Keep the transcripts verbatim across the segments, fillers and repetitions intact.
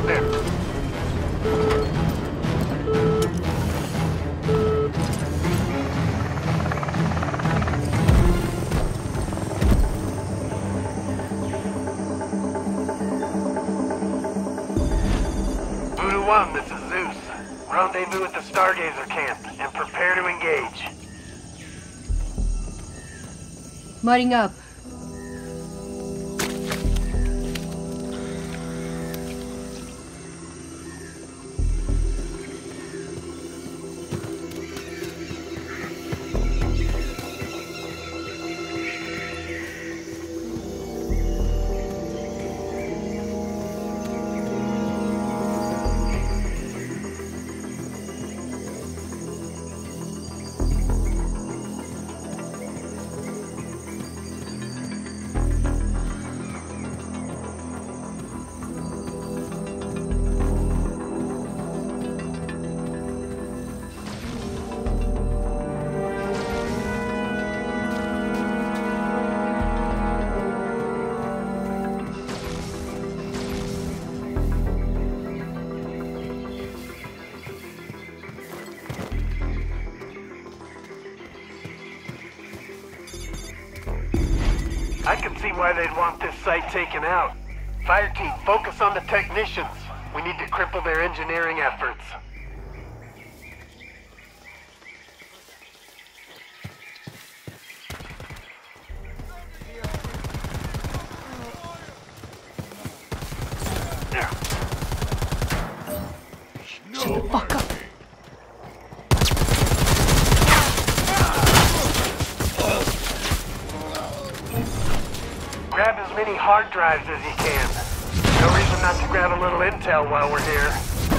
out there. Voodoo one, this is Zeus. Rendezvous at the Stargazer camp and prepare to engage. Mudding up. I can see why they'd want this site taken out. Fire team, focus on the technicians. We need to cripple their engineering efforts. Shut the fuck up. Grab as many hard drives as you can. No reason not to grab a little intel while we're here.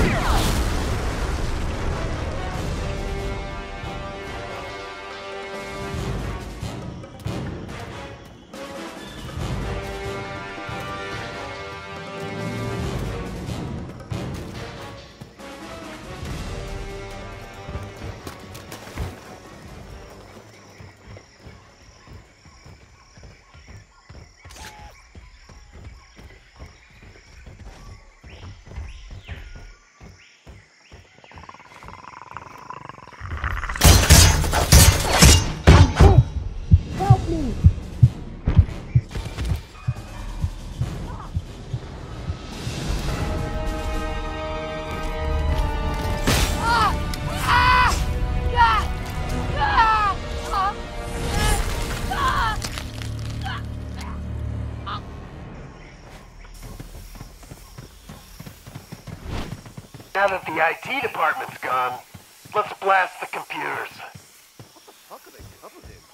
Now that the I T department's gone, let's blast the computers. What the fuck are they covered in?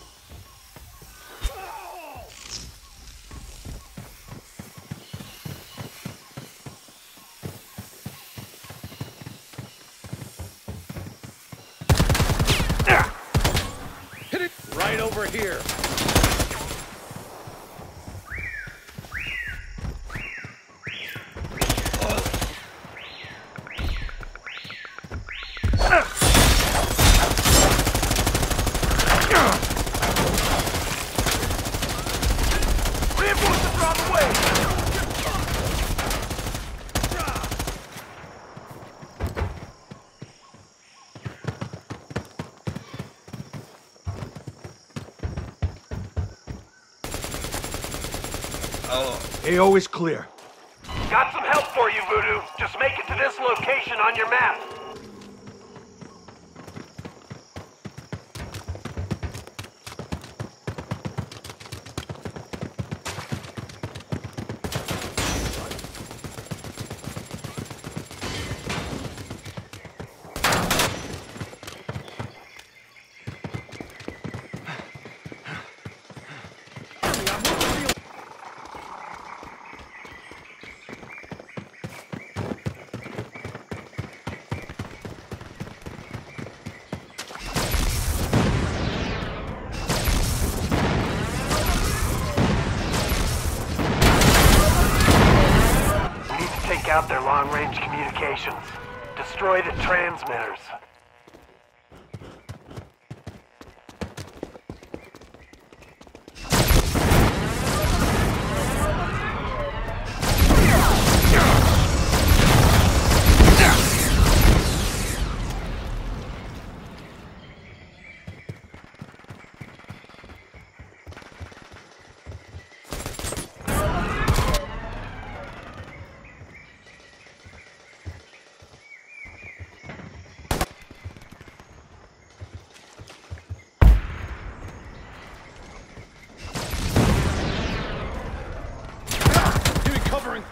Hit it right over here. Reinforcements are on the way! A O is clear. Got some help for you, Voodoo. Just make it to this location on your map. Out their long-range communications. Destroy the transmitters.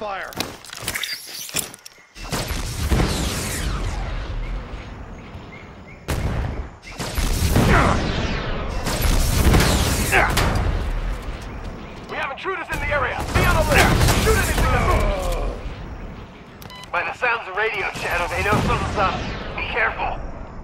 fire. We have intruders in the area. Be on the left. Shoot anything that moves. By the sounds of radio chatter, they know something's up. Be careful.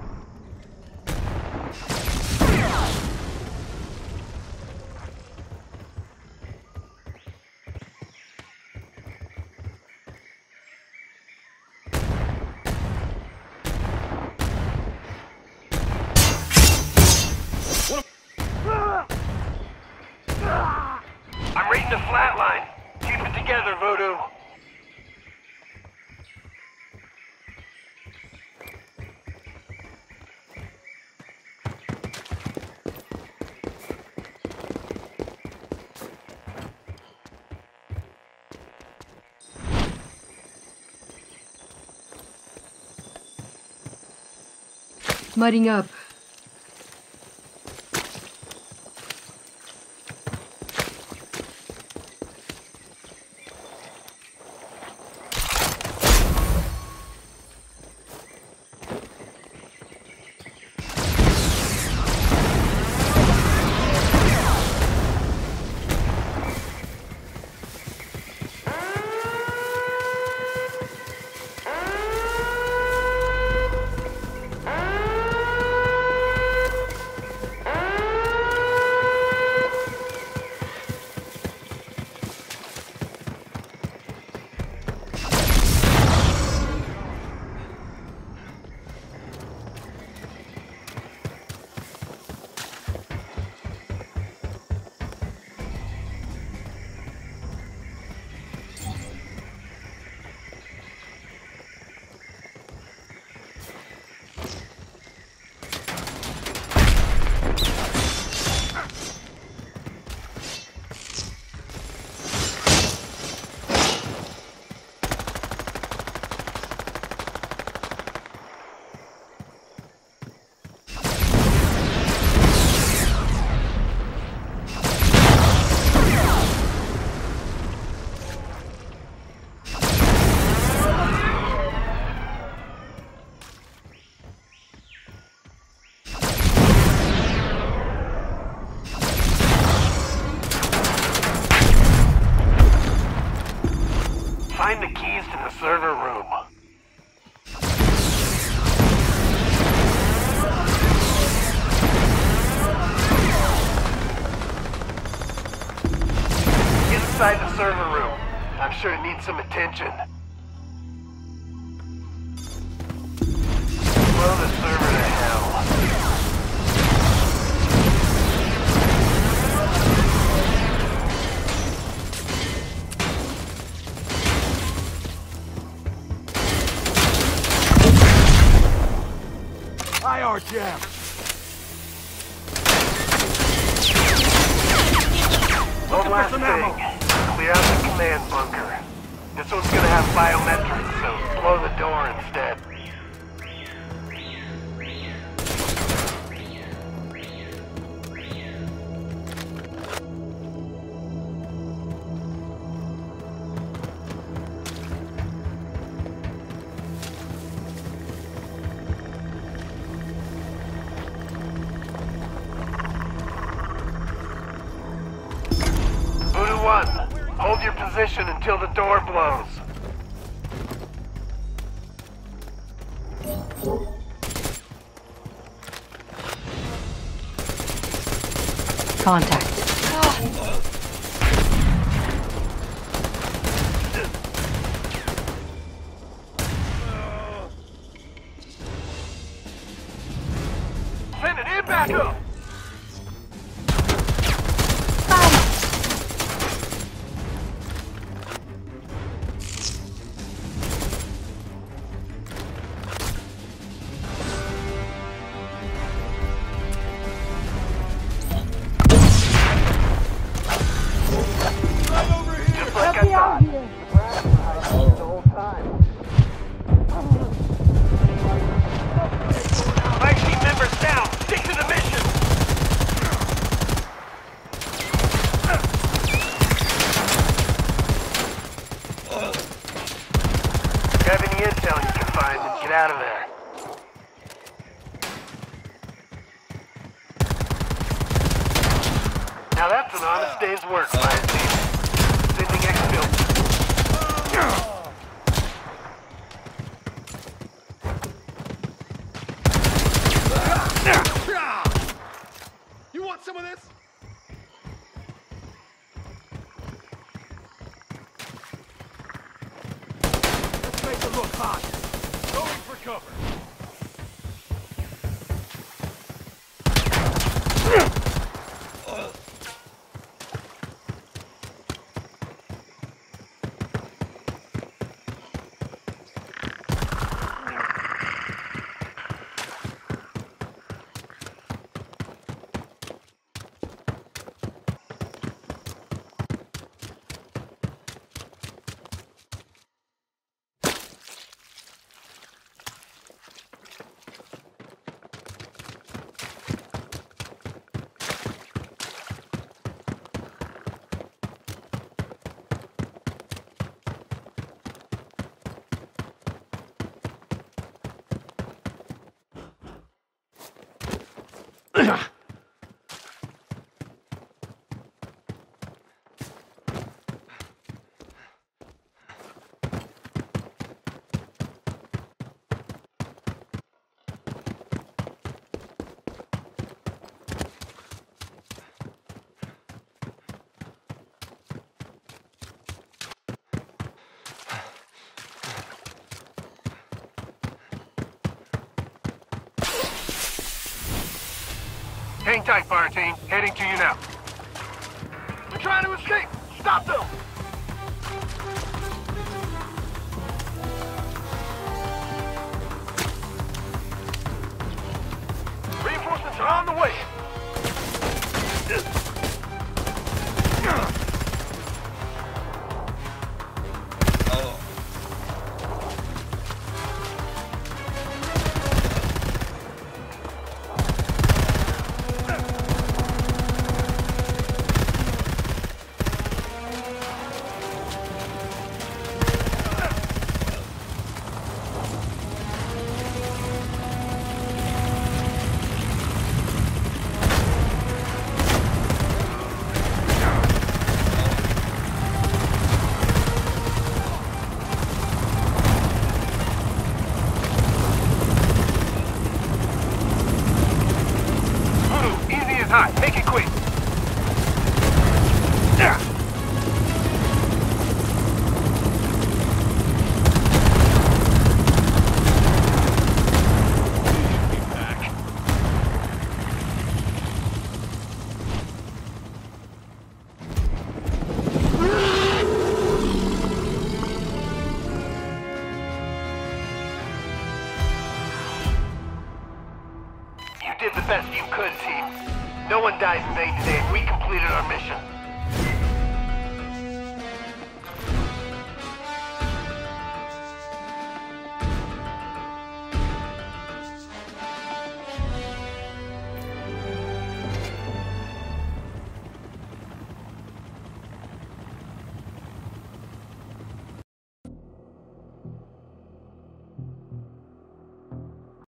I'm reading the flatline. Keep it together, Voodoo. Mudding up. Find the keys to the server room. Inside the server room. I'm sure it needs some attention. Blow the server to hell. I R jam. One last thing. Clear out the command bunker. This one's gonna have biometrics, so blow the door instead. One, hold your position until the door blows. Contact. Send it in back up! Flag team members down! Stick to the mission! Grab any intel you can find and get out of there. Now that's an honest day's work, fire team. Sending exfil. You want some of this? Let's make it look hot. Going for cover. Hang tight, fire team. Heading to you now. They're trying to escape! Stop them! Reinforcements are on the way! Hot. Make it quick. Yeah. You did the best you could, team. No one dies in vain today, and we completed our mission.